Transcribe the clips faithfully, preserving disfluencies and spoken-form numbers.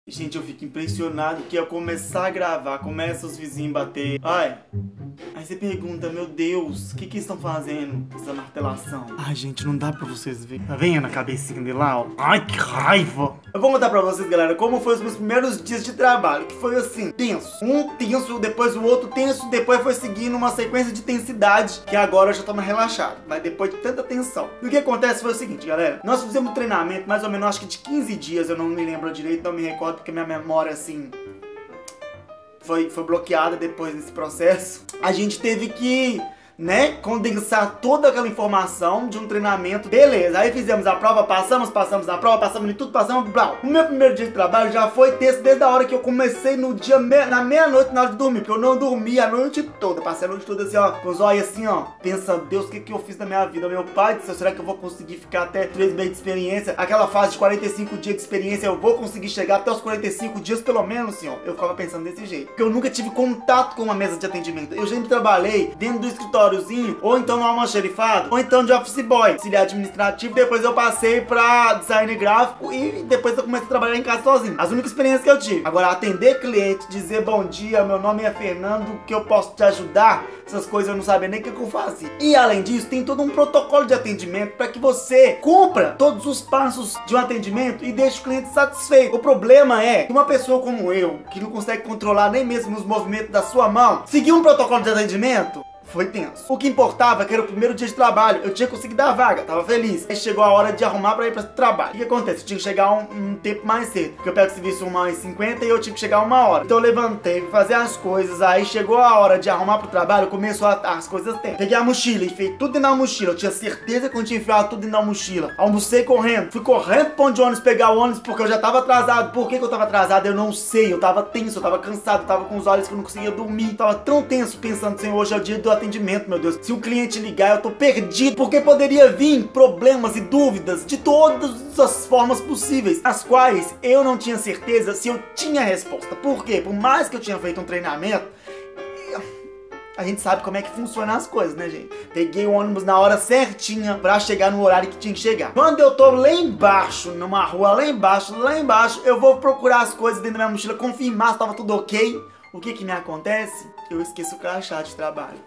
Gente, eu fico impressionado que ia começar a gravar, começa os vizinhos bater. Ai. Aí você pergunta, meu Deus, o que que eles estão fazendo? Essa martelação. Ai, gente, não dá pra vocês verem. Tá vendo a cabecinha dele lá, ó? Ai, que raiva. Eu vou contar pra vocês, galera, como foi os meus primeiros dias de trabalho. Que foi assim, tenso. Um tenso, depois o outro tenso, depois foi seguindo uma sequência de tensidade. Que agora eu já tô mais relaxado. Mas depois de tanta tensão. E o que acontece foi o seguinte, galera. Nós fizemos um treinamento, mais ou menos, acho que de quinze dias. Eu não me lembro direito, não me recordo, porque minha memória, assim... Foi, foi bloqueada depois desse processo. A gente teve que, né, condensar toda aquela informação de um treinamento. Beleza, aí fizemos a prova, passamos, passamos na prova, passamos em tudo, passamos, blá. O meu primeiro dia de trabalho já foi texto desde a hora que eu comecei no dia, me na meia-noite, na hora de dormir. Porque eu não dormi a noite toda, passei a noite toda assim, ó, com os olhos assim, ó, pensando, Deus, o que que eu fiz na minha vida? Meu pai do céu, será que eu vou conseguir ficar até três meses de experiência? Aquela fase de quarenta e cinco dias de experiência, eu vou conseguir chegar até os quarenta e cinco dias pelo menos, senhor? Eu ficava pensando desse jeito. Porque eu nunca tive contato com uma mesa de atendimento. Eu sempre trabalhei dentro do escritóriozinho, ou então no almoxerifado, ou então de office boy, auxiliar administrativo. Depois eu passei pra design gráfico e depois eu comecei a trabalhar em casa sozinho. As únicas experiências que eu tive. Agora, atender cliente, dizer bom dia, meu nome é Fernando, que eu posso te ajudar, essas coisas eu não sabia nem o que eu fazia. E além disso, tem todo um protocolo de atendimento para que você cumpra todos os passos de um atendimento e deixe o cliente satisfeito. O problema é que uma pessoa como eu, que não consegue controlar nem mesmo os movimentos da sua mão, seguir um protocolo de atendimento foi tenso. O que importava é que era o primeiro dia de trabalho. Eu tinha conseguido a vaga, tava feliz. Aí chegou a hora de arrumar pra ir pra trabalho. O que acontece? Eu tinha que chegar um, um tempo mais cedo. Porque eu pego o serviço uma e cinquenta e eu tive que chegar uma hora. Então eu levantei, fui fazer as coisas. Aí chegou a hora de arrumar pro trabalho. Começou a, as coisas tempo. Peguei a mochila, enfiei tudo dentro da mochila. Eu tinha certeza que eu tinha enfiado tudo dentro da mochila. Almocei correndo. Fui correndo pro ponto de ônibus pegar o ônibus porque eu já tava atrasado. Por que que eu tava atrasado? Eu não sei. Eu tava tenso, eu tava cansado. Eu tava com os olhos que eu não conseguia dormir. Eu tava tão tenso pensando assim, hoje é o dia do atendimento, meu Deus. Se o cliente ligar, eu tô perdido, porque poderia vir problemas e dúvidas de todas as formas possíveis, as quais eu não tinha certeza se eu tinha resposta. Por quê? Por mais que eu tinha feito um treinamento, a gente sabe como é que funcionam as coisas, né, gente? Peguei o ônibus na hora certinha pra chegar no horário que tinha que chegar. Quando eu tô lá embaixo, numa rua lá embaixo, lá embaixo, eu vou procurar as coisas dentro da minha mochila, confirmar se tava tudo ok. O que que me acontece? Eu esqueço o crachá de trabalho.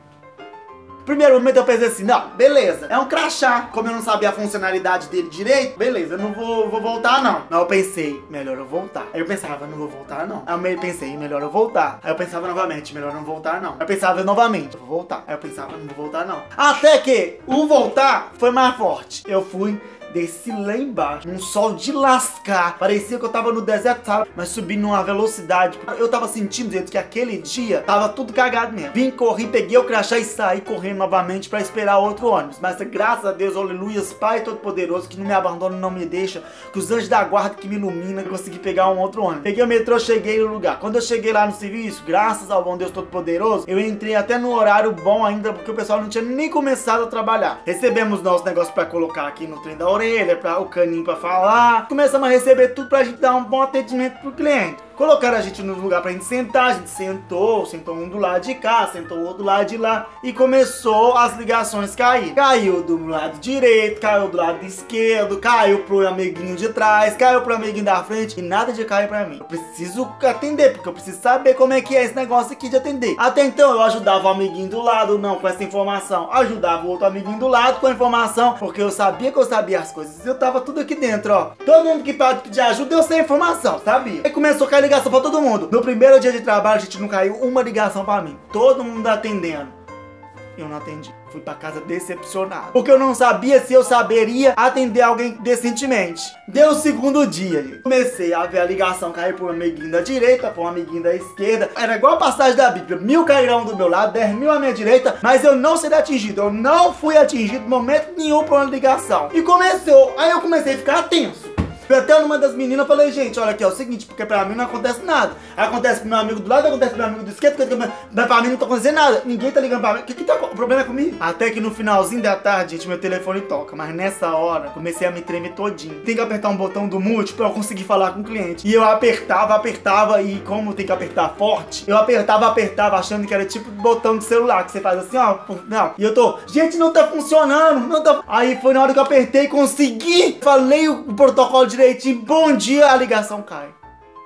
Primeiro momento eu pensei assim, não, beleza, é um crachá. Como eu não sabia a funcionalidade dele direito, beleza, eu não vou, vou voltar não. Aí eu pensei, melhor eu voltar. Aí eu pensava, não vou voltar não. Aí eu pensei, melhor eu voltar. Aí eu pensava novamente, melhor não voltar não. Aí eu pensava novamente, vou voltar. Aí eu pensava, não vou voltar não. Até que o voltar foi mais forte. Eu fui... Desci lá embaixo, num sol de lascar. Parecia que eu tava no deserto, sabe? Mas subi numa velocidade. Eu tava sentindo, gente, que aquele dia tava tudo cagado mesmo. Vim, corri, peguei o crachá e saí correndo novamente pra esperar outro ônibus. Mas graças a Deus, aleluias, Pai Todo-Poderoso, que não me abandona, não me deixa. Que os anjos da guarda que me iluminam, eu consegui pegar um outro ônibus. Peguei o metrô, cheguei no lugar. Quando eu cheguei lá no serviço, graças ao bom Deus Todo-Poderoso, eu entrei até no horário bom ainda, porque o pessoal não tinha nem começado a trabalhar. Recebemos nosso negócio pra colocar aqui no trem da orelha, para o caninho para falar. Começamos a receber tudo pra gente dar um bom atendimento pro cliente. Colocaram a gente no lugar pra gente sentar, a gente sentou, sentou um do lado de cá, sentou o outro do lado de lá e começou as ligações cair. Caiu do lado direito, caiu do lado esquerdo, caiu pro amiguinho de trás, caiu pro amiguinho da frente e nada de cair pra mim. Eu preciso atender, porque eu preciso saber como é que é esse negócio aqui de atender. Até então eu ajudava o amiguinho do lado, não com essa informação, ajudava o outro amiguinho do lado com a informação, porque eu sabia que eu sabia as coisas. Eu tava tudo aqui dentro, ó. Todo mundo que pode pedir ajuda, eu sei a informação, sabia? Aí começou a cair ligação pra todo mundo. No primeiro dia de trabalho, a gente não caiu uma ligação pra mim. Todo mundo atendendo. Eu não atendi. Fui pra casa decepcionado. Porque eu não sabia se eu saberia atender alguém decentemente. Deu o segundo dia, gente. Comecei a ver a ligação cair pro amiguinho da direita, pro amiguinho da esquerda. Era igual a passagem da Bíblia. Mil cairão do meu lado, dez mil à minha direita. Mas eu não serei atingido. Eu não fui atingido em momento nenhum por uma ligação. E começou. Aí eu comecei a ficar tenso. Fui até numa das meninas e falei, gente, olha aqui, é o seguinte, porque pra mim não acontece nada. Acontece pro meu amigo do lado, acontece pro meu amigo do esquerdo, mas pra mim não tá acontecendo nada. Ninguém tá ligando pra mim. O que que tá, o problema é comigo? Até que no finalzinho da tarde, gente, meu telefone toca. Mas nessa hora, comecei a me tremer todinho. Tem que apertar um botão do mute pra eu conseguir falar com o cliente. E eu apertava, apertava, e como tem que apertar forte, eu apertava, apertava, achando que era tipo botão de celular, que você faz assim, ó. Não. E eu tô, gente, não tá funcionando, não tá... Aí foi na hora que eu apertei, consegui, falei o protocolo direitinho, bom dia, a ligação cai.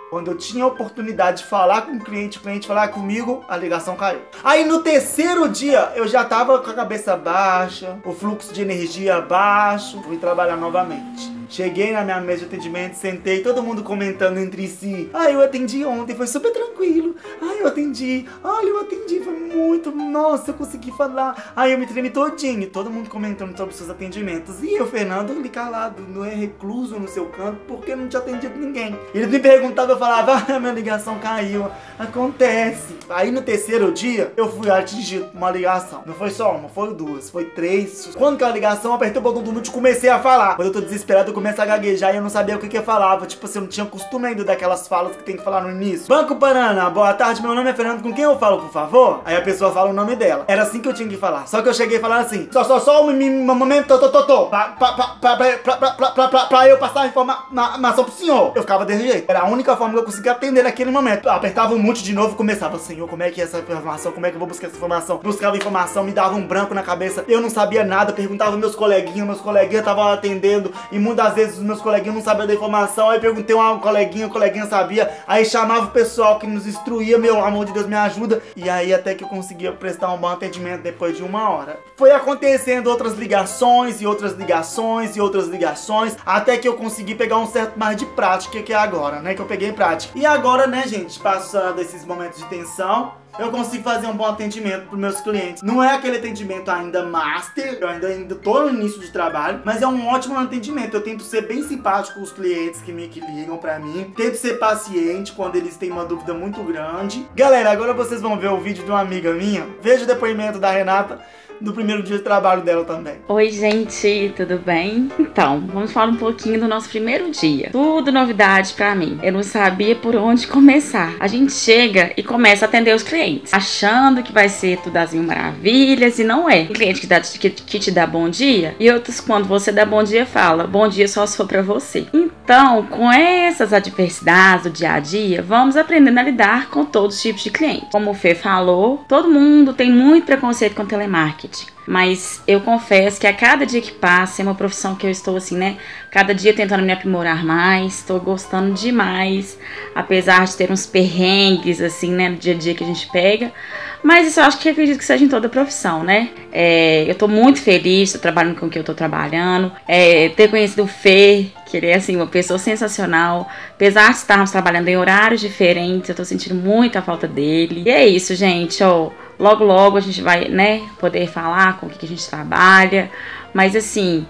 Quando eu tinha a oportunidade de falar com o cliente, o cliente falar comigo, a ligação caiu. Aí no terceiro dia, eu já tava com a cabeça baixa, o fluxo de energia baixo, fui trabalhar novamente. Cheguei na minha mesa de atendimento, sentei, todo mundo comentando entre si. Ah, eu atendi ontem, foi super tranquilo. Ah, eu atendi. Olha, eu atendi, foi muito... Nossa, eu consegui falar. Aí eu me tremi todinho. Todo mundo comentando sobre seus atendimentos. E eu, Fernando, ali calado, não é recluso no seu canto, porque eu não tinha atendido ninguém. Eles me perguntavam, eu falava, ah, minha ligação caiu. Acontece. Aí no terceiro dia, eu fui atingido por uma ligação. Não foi só uma, foi duas, foi três. Quando que a ligação, eu apertei o botão do mute e comecei a falar. Quando eu tô desesperado, eu começo a gaguejar e eu não sabia o que que eu falava. Tipo assim, eu não tinha costume ainda daquelas falas que tem que falar no início. Banco Paraná, boa tarde, meu nome é Fernando, com quem eu falo, por favor? Aí a pessoa fala o nome dela. Era assim que eu tinha que falar. Só que eu cheguei falando assim, só, só, só um momento, tô, tô, tô, tô. Pra, pra, pra, pra, pra, pra, pra, pra, pra eu passar a informação pro senhor. Eu ficava desse jeito. Era a única forma que eu conseguia atender naquele momento. Eu apertava um mute de novo e começava, senhor, como é que é essa informação? Como é que eu vou buscar essa informação? Buscava informação, me dava um branco na cabeça. Eu não sabia nada, perguntava meus coleguinhas, meus coleguinhas estavam atendendo e muitas vezes os meus coleguinhas não sabiam da informação. Aí perguntei a um coleguinha, o coleguinha sabia. Aí chamava o pessoal que nos instruía, meu amor de Deus, me ajuda. E aí até que eu conseguia prestar um bom atendimento depois de uma hora. Foi acontecendo outras ligações e outras ligações e outras ligações, até que eu consegui pegar um certo mais de prática, que é agora, né, que eu peguei prática. E agora, né, gente, passando esses momentos de tensão, eu consigo fazer um bom atendimento para meus clientes. Não é aquele atendimento ainda master, eu ainda, ainda tô no início de trabalho, mas é um ótimo atendimento. Eu tento ser bem simpático com os clientes que me que ligam para mim. Tento ser paciente quando eles têm uma dúvida muito grande. Galera, agora vocês vão ver o vídeo de uma amiga minha. Veja o depoimento da Renata do primeiro dia de trabalho dela também. Oi, gente, tudo bem? Então, vamos falar um pouquinho do nosso primeiro dia. Tudo novidade pra mim. Eu não sabia por onde começar. A gente chega e começa a atender os clientes, achando que vai ser tudo as mil maravilhas, e não é. Tem cliente que, dá, que, que te dá bom dia, e outros, quando você dá bom dia, fala bom dia só se for pra você. Então, com essas adversidades do dia a dia, vamos aprendendo a lidar com todos os tipos de clientes. Como o Fê falou, todo mundo tem muito preconceito com telemarketing. Mas eu confesso que a cada dia que passa é uma profissão que eu estou assim, né, cada dia tentando me aprimorar mais, estou gostando demais, apesar de ter uns perrengues assim, né, no dia a dia que a gente pega, mas isso eu acho que eu acredito que seja em toda a profissão, né. É, eu estou muito feliz, estou trabalhando com o que eu estou trabalhando, é, ter conhecido o Fê, que ele é assim, uma pessoa sensacional, apesar de estarmos trabalhando em horários diferentes, eu estou sentindo muita falta dele, e é isso, gente, ó. Logo, logo a gente vai, né, poder falar com o que a gente trabalha. Mas, assim,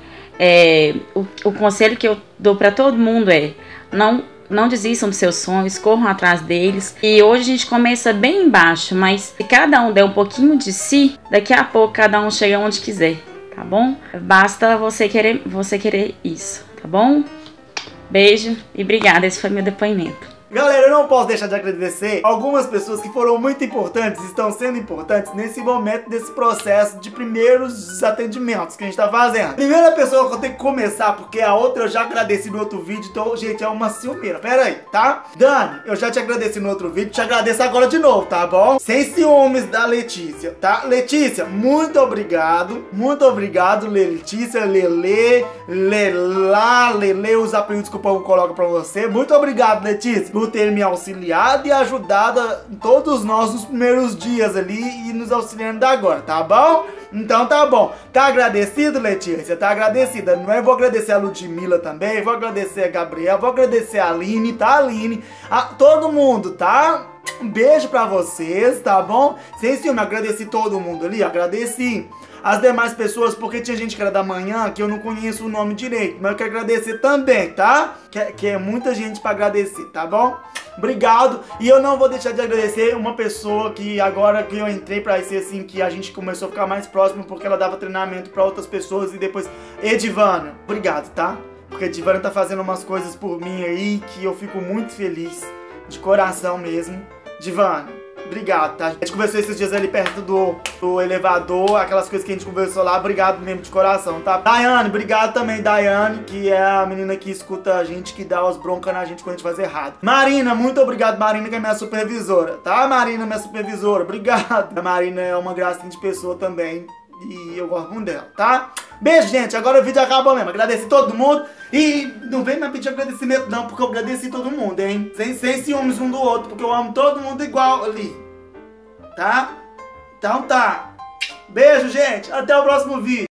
é, o, o conselho que eu dou pra todo mundo é não, não desistam dos seus sonhos, corram atrás deles. E hoje a gente começa bem embaixo, mas se cada um der um pouquinho de si, daqui a pouco cada um chega onde quiser, tá bom? Basta você querer, você querer isso, tá bom? Beijo e obrigada, esse foi meu depoimento. Galera, eu não posso deixar de agradecer algumas pessoas que foram muito importantes, estão sendo importantes nesse momento, desse processo de primeiros atendimentos que a gente tá fazendo. Primeira pessoa que eu tenho que começar, porque a outra eu já agradeci no outro vídeo, então, gente, é uma ciumeira. Pera aí, tá? Dani, eu já te agradeci no outro vídeo, te agradeço agora de novo, tá bom? Sem ciúmes da Letícia, tá? Letícia, muito obrigado, muito obrigado, Letícia, Lele, Lelá, Lele, os apelidos que o povo coloca pra você. Muito obrigado, Letícia, por ter me auxiliado e ajudado todos nós nos primeiros dias ali e nos auxiliando agora, tá bom? Então tá bom. Tá agradecido, Letícia? Tá agradecida? Não é? Vou agradecer a Ludmilla também, vou agradecer a Gabriel, vou agradecer a Aline, tá, Aline? A todo mundo, tá? Um beijo pra vocês, tá bom? Sem ciúme, agradeci todo mundo ali, agradeci as demais pessoas, porque tinha gente que era da manhã que eu não conheço o nome direito, mas eu quero agradecer também, tá? Que, que é muita gente pra agradecer, tá bom? Obrigado, e eu não vou deixar de agradecer uma pessoa que agora que eu entrei pra ser assim, que a gente começou a ficar mais próximo, porque ela dava treinamento pra outras pessoas, e depois, Edivana, obrigado, tá? Porque a Edivana tá fazendo umas coisas por mim aí, que eu fico muito feliz, de coração mesmo. Divana, obrigado, tá? A gente conversou esses dias ali perto do, do elevador, aquelas coisas que a gente conversou lá, obrigado mesmo de coração, tá? Daiane, obrigado também, Daiane, que é a menina que escuta a gente, que dá as broncas na gente quando a gente faz errado. Marina, muito obrigado, Marina, que é minha supervisora, tá? Marina, minha supervisora, obrigado. A Marina é uma gracinha de pessoa também, e eu gosto muito dela, tá? Beijo, gente. Agora o vídeo acabou mesmo. Agradeci todo mundo. E não vem mais pedir agradecimento não, porque eu agradeci todo mundo, hein? Sem, sem ciúmes um do outro, porque eu amo todo mundo igual ali. Tá? Então tá. Beijo, gente. Até o próximo vídeo.